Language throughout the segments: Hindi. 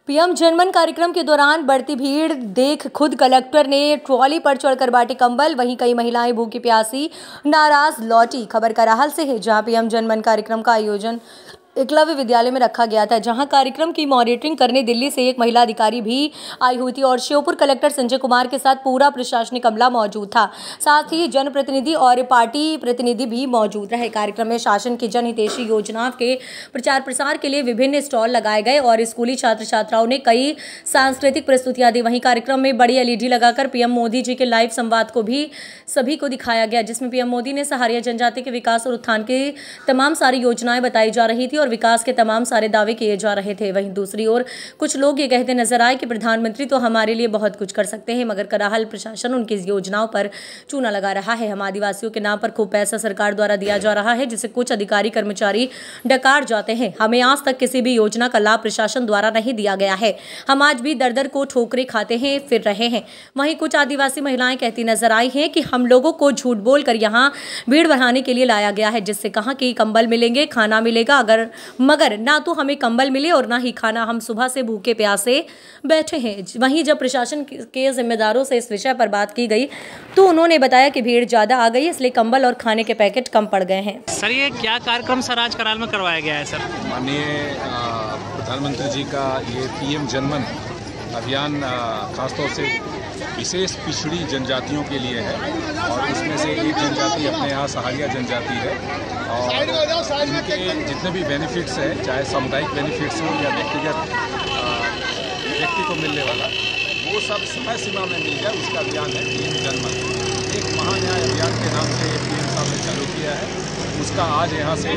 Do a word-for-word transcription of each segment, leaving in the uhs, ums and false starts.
पीएम जनमन कार्यक्रम के दौरान बढ़ती भीड़ देख खुद कलेक्टर ने ट्रॉली पर चढ़कर बांटे कंबल। वहीं कई महिलाएं भूखी प्यासी नाराज लौटी। खबर कराहल से है, जहां पीएम जनमन कार्यक्रम का आयोजन एकलव्य विद्यालय में रखा गया था, जहां कार्यक्रम की मॉनिटरिंग करने दिल्ली से एक महिला अधिकारी भी आई हुई थी और श्योपुर कलेक्टर संजय कुमार के साथ पूरा प्रशासनिक अमला मौजूद था। साथ ही जनप्रतिनिधि और पार्टी प्रतिनिधि भी मौजूद रहे। कार्यक्रम में शासन की जनहितैषी योजनाओं के प्रचार प्रसार के लिए विभिन्न स्टॉल लगाए गए और स्कूली छात्र छात्राओं ने कई सांस्कृतिक प्रस्तुतियां दी। वहीं कार्यक्रम में बड़ी एलईडी लगाकर पीएम मोदी जी के लाइव संवाद को भी सभी को दिखाया गया, जिसमें पीएम मोदी ने सहारिया जनजाति के विकास और उत्थान की तमाम सारी योजनाएं बताई जा रही थी और विकास के तमाम सारे दावे किए जा रहे थे। वहीं दूसरी ओर कुछ लोग ये कहते नजर आए कि प्रधानमंत्री तो हमारे लिए बहुत कुछ कर सकते हैं, मगर कराहल प्रशासन उनकी योजनाओं पर चूना लगा रहा है। हम आदिवासियों के नाम पर खूब पैसा सरकार द्वारा दिया जा रहा है, जिसे कुछ अधिकारी कर्मचारी डकार जाते हैं। हमें आज तक किसी भी योजना का लाभ प्रशासन द्वारा नहीं दिया गया है। हम आज भी दर दर को ठोकरे खाते हैं फिर रहे हैं। वहीं कुछ आदिवासी महिलाएं कहती नजर आई हैं कि हम लोगों को झूठ बोलकर यहाँ भीड़ बढ़ाने के लिए लाया गया है, जिससे कहा कि कंबल मिलेंगे, खाना मिलेगा, अगर मगर ना तो हमें कंबल मिले और ना ही खाना। हम सुबह से भूखे प्यासे बैठे हैं। वहीं जब प्रशासन के जिम्मेदारों से इस विषय पर बात की गई तो उन्होंने बताया कि भीड़ ज़्यादा आ गई, इसलिए कंबल और खाने के पैकेट कम पड़ गए हैं। सर, ये क्या कार्यक्रम सर आज कराल में करवाया गया है? सर, माननीय प्रधानमंत्री जी का ये पीएम जनमन अभियान खासतौर से विशेष पिछड़ी जनजातियों के लिए है और उसमें से एक जनजाति अपने यहाँ सहारिया जनजाति है और इनके जितने भी बेनिफिट्स हैं, चाहे सामुदायिक बेनिफिट्स हो या व्यक्तिगत व्यक्ति को मिलने वाला, वो सब समय सीमा में मिल जाए, उसका अभियान है पीएम जनमन। एक महान्याय अभियान के नाम से पीएम साहब ने चालू किया है। उसका आज यहाँ से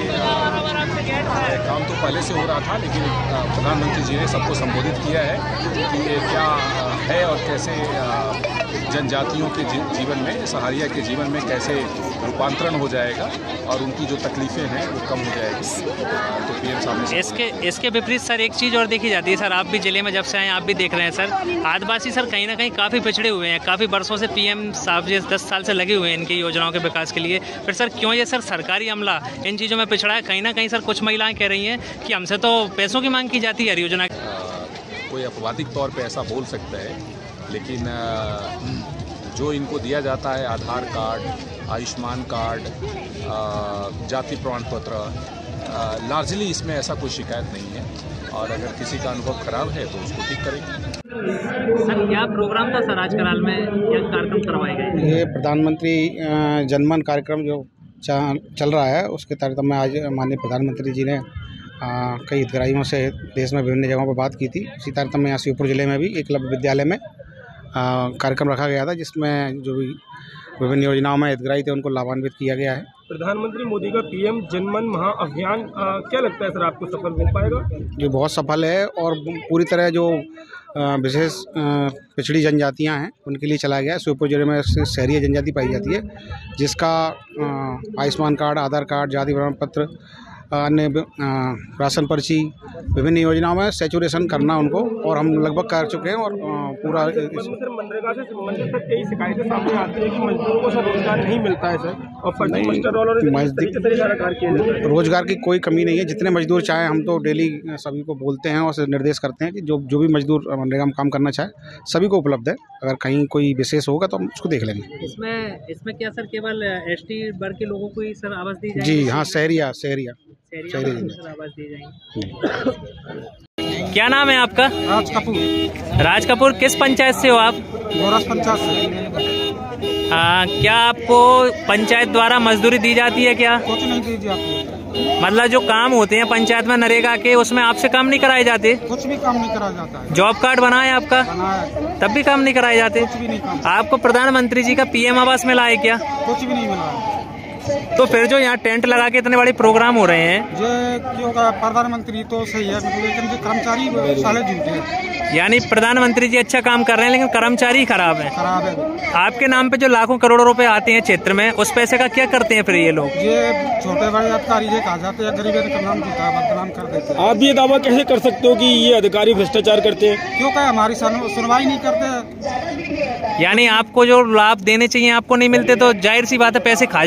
आ, काम तो पहले से हो रहा था, लेकिन प्रधानमंत्री जी ने सबको संबोधित किया है कि ये क्या है और कैसे जनजातियों के जीवन में, सहारिया के जीवन में कैसे रूपांतरण हो जाएगा और उनकी जो तकलीफ़ें हैं वो कम हो जाएगी। तो पीएम साहब ने इसके इसके विपरीत सर एक चीज़ और देखी जाती है। सर, आप भी जिले में जब से आए आप भी देख रहे हैं सर, आदिवासी सर कहीं ना कहीं काफ़ी पिछड़े हुए हैं। काफ़ी वर्षों से पीएम साहब जी दस साल से लगे हुए हैं इनकी योजनाओं के विकास के लिए। फिर सर क्यों ये सर सरकारी अमला इन चीज़ों में पिछड़ा है? कहीं ना कहीं सर कुछ महिलाएं कह रही हैं कि हमसे तो पैसों की मांग की जाती है योजना। कोई अपवादिक तौर पे ऐसा बोल सकता है, लेकिन जो इनको दिया जाता है आधार कार्ड, आयुष्मान कार्ड, जाति प्रमाण पत्र, लार्जली इसमें ऐसा कोई शिकायत नहीं है और अगर किसी का अनुभव खराब है तो उसको ठीक करेंगे। सर, क्या प्रोग्राम था सर आज कराल में, क्या कार्यक्रम करवाए गए? ये प्रधानमंत्री जनमन कार्यक्रम जो चल रहा है उसके तहत में आज माननीय प्रधानमंत्री जी ने आ, कई हितग्राहियों से देश में विभिन्न जगहों पर बात की थी। इसी तरह में यहाँ श्योपुर जिले में भी एकलव्य विद्यालय में कार्यक्रम रखा गया था, जिसमें जो भी विभिन्न योजनाओं में हितग्राही थे उनको लाभान्वित किया गया है। प्रधानमंत्री मोदी का पीएम जनमन महाअभियान क्या लगता है सर, आपको सफल हो पाएगा? जो बहुत सफल है और पूरी तरह जो विशेष पिछड़ी जनजातियां हैं उनके लिए चलाया गया है। श्योपुर जिले में शहरी जनजाति पाई जाती है, जिसका आयुष्मान कार्ड, आधार कार्ड, जाति प्रमाण पत्र, अन्य राशन पर्ची, विभिन्न योजनाओं में सेचुरेशन करना उनको, और हम लगभग कर चुके हैं। और पूरा मनरेगा से संबंधित कई शिकायतें सामने आती है कि मजदूरों को सर रोजगार नहीं मिलता है सर, और फर्जी मास्टर रोलर रोजगार की कोई कमी नहीं है। जितने मजदूर चाहें, हम तो डेली सभी को बोलते हैं और निर्देश करते हैं कि जो जो भी मजदूर मनरेगा में काम करना चाहे सभी को उपलब्ध है। अगर कहीं कोई विशेष होगा तो हम उसको देख लेंगे। इसमें इसमें क्या सर केवल एस टी वर्ग के लोगों को ही सर आवास दी जाएगी? जी हाँ, शहरिया शहरिया आवास दी जाएंगी। क्या नाम है आपका? राज कपूर। राज कपूर, किस पंचायत से हो आप? गोरस पंचायत से। आ, क्या आपको पंचायत द्वारा मजदूरी दी जाती है? क्या कुछ नहीं दी जाती? मतलब जो काम होते हैं पंचायत में नरेगा के, उसमें आपसे काम नहीं कराए जाते? कुछ भी काम नहीं कराया जाता है। जॉब कार्ड बना है आपका? बना है। तब भी काम नहीं कराए जाते? कुछ भी नहीं काम। आपको प्रधानमंत्री जी का पीएम आवास मिला है क्या? कुछ भी नहीं मिला। तो फिर जो यहाँ टेंट लगा के इतने बड़े प्रोग्राम हो रहे हैं, ये क्यों? प्रधानमंत्री तो सही है, लेकिन कर्मचारी साले झूठे हैं। यानी प्रधानमंत्री जी अच्छा काम कर रहे हैं लेकिन कर्मचारी खराब है। खराब है। आपके नाम पे जो लाखों करोड़ों रुपए आते हैं क्षेत्र में, उस पैसे का क्या करते हैं फिर ये लोग? ये छोटे बड़े अधिकारी ये कहा जाते हैं गरीब का नाम देता है, बदनाम कर देते हैं। आप ये दावा कैसे कर सकते हो कि ये अधिकारी भ्रष्टाचार करते हैं? क्यों क्या हमारी सुनवाई नहीं करते? यानी आपको जो लाभ देने चाहिए आपको नहीं मिलते, तो जाहिर सी बात है पैसे खा जाते होंगे।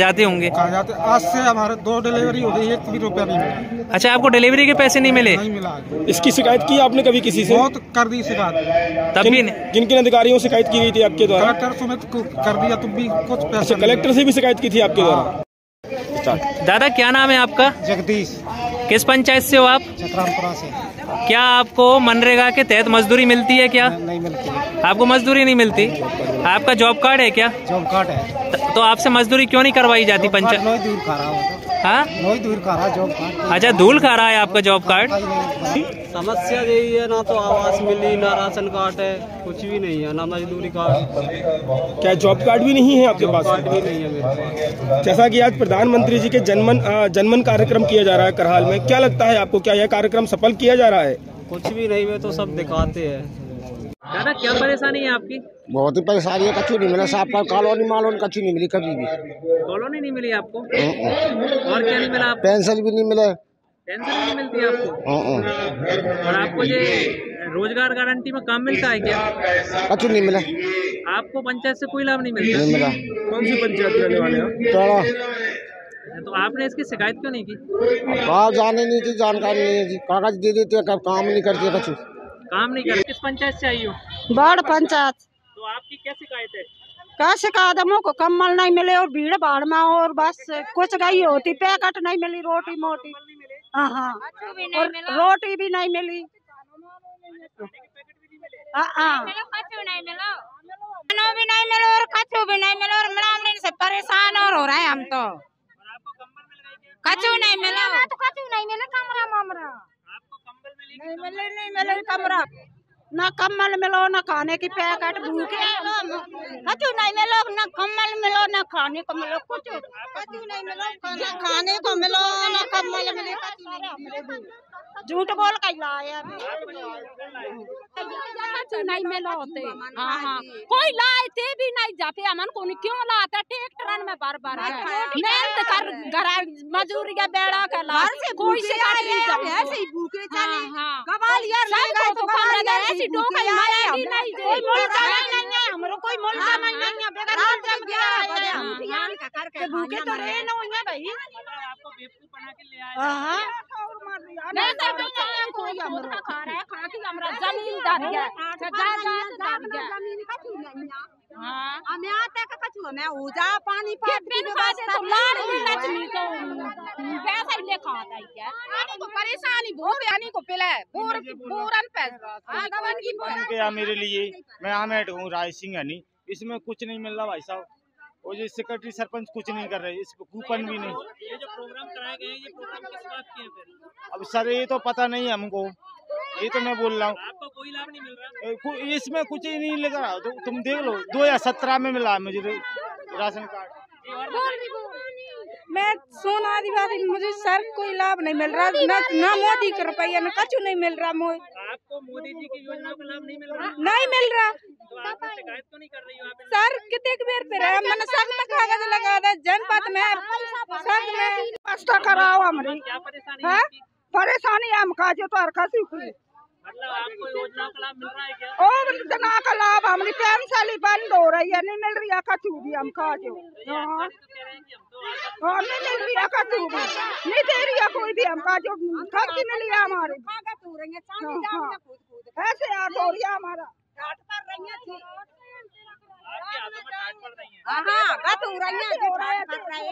होंगे? कहा जाते आज से हमारे दो डिलीवरी हो गई, एक भी रुपया नहीं मिला। अच्छा, आपको डिलीवरी के पैसे नहीं मिले? नहीं मिला। इसकी शिकायत की आपने कभी किसी से? बहुत कर दी शिकायत। तब भी किन किन अधिकारियों से शिकायत की गई थी आपके द्वारा? कलेक्टर समेत कर दिया, तुम भी कुछ पैसे। अच्छा, कलेक्टर से भी शिकायत की थी आपके द्वारा? दादा क्या नाम है आपका? जगदीश। किस पंचायत से हो आप? चतरामपुरा से। क्या आपको मनरेगा के तहत मजदूरी मिलती है क्या? नहीं मिलती। आपको मजदूरी नहीं मिलती? आपका जॉब कार्ड है क्या? जॉब कार्ड है। तो आपसे मजदूरी क्यों नहीं करवाई जाती पंचायत? दूर खा रहा हाँ, दूर खा रहा जॉब कार्ड। अच्छा, धूल खा रहा है आपका जॉब कार्ड? समस्या यही है, ना तो आवास मिली, ना राशन कार्ड है, कुछ भी नहीं है, ना मजदूरी कार्ड। क्या जॉब कार्ड भी नहीं है आपके पास? कार्ड भी नहीं है मेरे पास। जैसा कि आज प्रधानमंत्री जी के जनमन जनमन कार्यक्रम किया जा रहा है करहाल में, क्या लगता है आपको, क्या यह कार्यक्रम सफल किया जा रहा है? कुछ भी नहीं, वे तो सब दिखाते हैं। दादा क्या परेशानी है आपकी? बहुत ही परेशानी है, कच्ची नहीं मिला साहब का, कॉलोनी मालोन कच्ची नहीं मिली कभी भी। कॉलोनी नहीं मिली आपको? और क्या नहीं मिला? पेंशन भी नहीं मिले। पेंशन नहीं मिलती आपको? और आपको ये रोजगार गारंटी में काम मिलता है क्या? कच्ची नहीं मिला। आपको पंचायत से कोई लाभ नहीं मिलता? नहीं मिला। कौन सी पंचायत रहने वाले हैं? तो आपने इसकी शिकायत क्यों नहीं की? कहा जाने नहीं की जानकारी नहीं है जी, कागज दे देते हैं, काम नहीं करते, कच्ची काम नहीं करते। किस पंचायत से आई हो? बाढ़ पंचायत। तो आपकी क्या शिकायत है? क्या शिकायत? हमको को कम्बल नहीं मिले और भीड़ भाड़ में, और बस कुछ गई होती, पैकेट नहीं मिली, रोटी मोटी। हाँ हाँ, और रोटी भी नहीं मिली। हाँ हाँ, कचू नहीं मिला, भी नहीं मिला और कचू भी नहीं मिला, और मिलाने से परेशान और हो रहे हैं हम तो। कचू नहीं मिला, तो कचू नहीं मिला, कमरा मामरा नहीं मिले, नहीं मिले कमरा, ना कम्बल मिलो, ना खाने की पैकेट, भूखे कचू नहीं मिलो, ना कम्बल मिलो, ना खाने को मिलो, कुछ कचू नहीं मिलो, ना खाने को मिलो, ना कम्बल मिले, झूठ बोल के लाया। कचू नहीं मिलो होते। हाँ हाँ, कोई लाते भी नहीं जाते, हमन को क्यों लाते? ट्रैक्टर में बार बार मेहनत कर, घर मजदूरी का बेड़ा का ला, कोई से ऐसे ही भूखे चले। कबाल यार लगा तो कमरा ऐसी डोका माया भी नहीं दे, कोई मुल्का नहीं है हमरो, कोई मुल्का नहीं है, बेगर जब गया है हम का करके भूखे तो रहे न होंगे भाई। आपको बेवकूफ बना के ले आए। हां, नहीं सर, तो कोई हमरो खा रहा है, खा के हमरा जमीन दर गया, जायदाद दर गया। जमीन का क्यों नहीं है? हां, हमें आता का कछु हमें हो जा पानी पानी की व्यवस्था, तो लाड़ भी लक्ष्मी को पैसा ले खाता है क्या? तो परेशानी भूख यानी को पिला पूर पूरन पैसा आगवन की क्या मेरे लिए, मैं आमेट हूँ राय सिंह हनी, इसमें कुछ नहीं मिल रहा भाई साहब, और ये सेक्रेटरी सरपंच कुछ नहीं कर रहे, इस कूपन भी नहीं। ये जो प्रोग्राम कराए गए हैं, ये प्रोग्राम किस बात के हैं फिर? अब सर ये तो पता नहीं है हमको, ये तो मैं बोल रहा हूँ। आपको कोई लाभ नहीं मिल रहा? इसमें कुछ ही नहीं लग रहा, तो तुम देख लो, दो हजार सत्रह में मिला मुझे राशन कार्ड। मैं सोना आदिवासी, मुझे सर कोई लाभ नहीं मिल रहा, न ना मोदी का रुपया, न कछु नहीं मिल रहा। मोदी आपको मोदी जी की योजना का लाभ नहीं मिल रहा? नहीं मिल रहा। तो आप शिकायत तो नहीं कर रही हो आप? सर कितने बेर पे रहा, मैंने सब में कागज लगा था, जनपद में सब में व्यवस्था कराओ हमारी। क्या परेशानी है? परेशानी हम का जो तो हरखा सीखी, मतलब आपको योजना का लाभ मिल रहा है क्या? ओ जना का लाभ हमारी पेंशन ही बंद हो रही है, नहीं मिल रही है कछु भी हम का जो। हाँ, नहीं मिल रही है कछु भी, नहीं दे रही है कोई भी हम का जो, खर्च मिली है हमारे। ऐसे याद हो रही है हमारा, आपके हाथों में टाट पड़ रही है। हाँ, गत हो रही है, हो रहा है,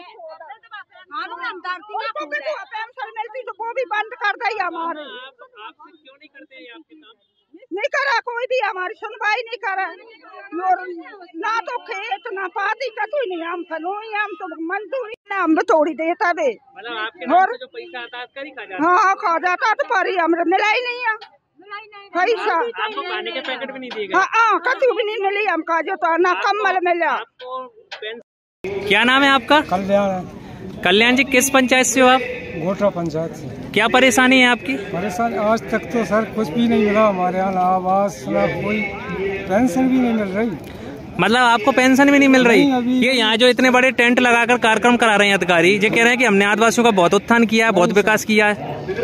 पेंशन मिलती तो वो भी बंद कर दी हमारे। आपसे क्यों नहीं करते हैं आपके काम? नहीं करा कोई भी, हमारी सुनवाई नहीं करा, ना तो खेत ना पाती का कोई नहीं, हम कनोई हम तो मजदूरी ना हम थोड़ी देता दे, मतलब आपके नाम से जो पैसा आता है कर ही खा जाता? हाँ खा जाता, तो पर हमें मिला ही नहीं है पैसा। आपको खाने के पैकेट भी नहीं दिए गए? हाँ, कछु भी नहीं मिली हमका जो, तो ना कम्बल मिला। आपको क्या नाम है आपका? कल्याण। कल्याण जी, किस पंचायत से हो आप? गोठा पंचायत से। क्या परेशानी है आपकी? परेशानी आज तक तो सर कुछ भी नहीं मिला हमारे यहाँ, ना आवास ना कोई पेंशन भी नहीं मिल रही। मतलब आपको पेंशन भी नहीं मिल रही? ये यहाँ जो इतने बड़े टेंट लगाकर कार्यक्रम करा रहे हैं अधिकारी, ये कह रहे हैं कि हमने आदिवासियों का बहुत उत्थान किया है, बहुत विकास किया है।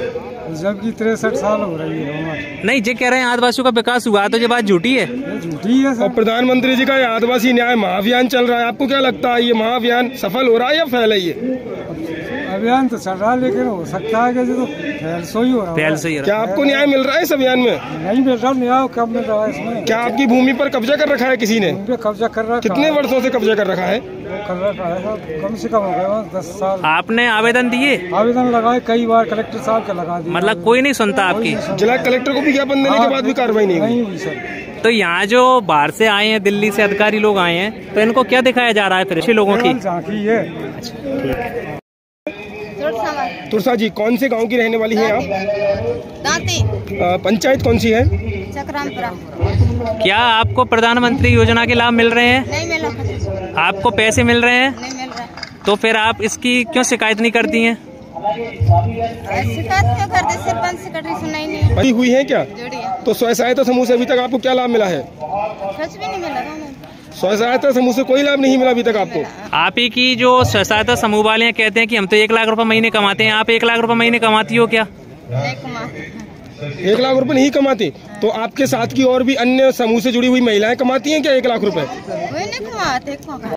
जबकि तिरसठ साल हो रही है उम्र। नहीं, ये कह रहे हैं आदिवासियों का विकास हुआ, तो ये बात झूठी है। ये झूठी है सर। और प्रधानमंत्री जी का ये आदिवासी न्याय महाअभियान चल रहा है, आपको क्या लगता है ये महाअभियान सफल हो रहा है या फेल है? ये अभियान तो चल रहा है, लेकिन हो सकता है कि जो तो फेल सो ही हो रहा है। फेल सही है। क्या आपको न्याय मिल रहा है इस अभियान में? नहीं मिल रहा, न्याय कब मिल रहा है इसमें? क्या आपकी भूमि पर कब्जा कर रखा है किसी ने? पे कब्जा कर रहा है। कितने वर्षों से कब्जा कर रखा है? कर रखा है, कम से कम हो गया दस साल। आपने आवेदन दिए? आवेदन लगाए कई बार, कलेक्टर साहब के लगा दिए। मतलब कोई नहीं सुनता आपकी? जिला कलेक्टर को भी ज्ञापन देने के बाद भी कार्रवाई नहीं नहीं हुई सर। तो यहाँ जो बाहर से आए हैं, दिल्ली से अधिकारी लोग आए हैं, तो इनको क्या दिखाया जा रहा है फिर लोगों की? झांकी है। तुरसा जी, कौन से गांव की रहने वाली हैं आप? दांती। पंचायत कौन सी है? चक्रामपुरा। क्या आपको प्रधानमंत्री योजना के लाभ मिल रहे हैं? नहीं मिल रहा। आपको पैसे मिल रहे हैं? नहीं मिल रहा। तो फिर आप इसकी क्यों शिकायत नहीं करती हैं? शिकायत क्यों करते? सरपंच सेक्रेटरी सुनाई नहीं बनी हुई है क्या? है। तो स्वयं सहायता समूह से अभी तक आपको क्या लाभ मिला है? कुछ भी नहीं मिला। स्वयं सहायता समूह से कोई लाभ नहीं मिला अभी तक आपको? आप ही की जो स्वयं सहायता समूह वाले हैं कहते हैं कि हम तो एक लाख रुपए महीने कमाते हैं, आप एक लाख रुपए महीने कमाती हो क्या? नहीं कमाते। एक लाख रुपए नहीं कमाते? तो आपके साथ की और भी अन्य समूह से जुड़ी हुई महिलाएं कमाती हैं क्या एक लाख रुपए? कोई नहीं कमाते।